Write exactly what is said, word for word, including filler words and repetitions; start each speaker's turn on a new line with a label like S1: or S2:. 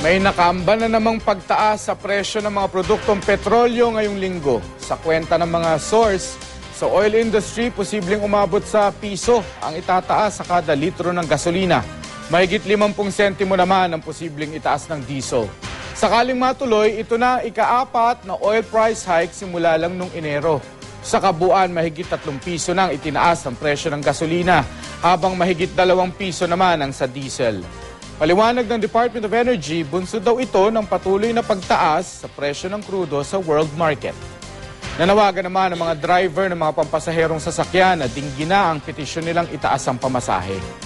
S1: May nakamba na namang pagtaas sa presyo ng mga produktong petrolyo ngayong linggo. Sa kwenta ng mga source, sa oil industry, posibleng umabot sa piso ang itataas sa kada litro ng gasolina. Mahigit limampung sentimo naman ang posibleng itaas ng diesel. Sakaling matuloy, ito na ikaapat na oil price hike simula lang nung Enero. Sa kabuuan, mahigit tatlong piso nang itinaas ang presyo ng gasolina, habang mahigit dalawang piso naman ang sa diesel. Paliwanag ng Department of Energy, bunso daw ito ng patuloy na pagtaas sa presyo ng krudo sa world market. Nanawagan naman ang mga driver ng mga pampasaherong sasakyan na dinggin na ang petisyon nilang itaas ang pamasahe.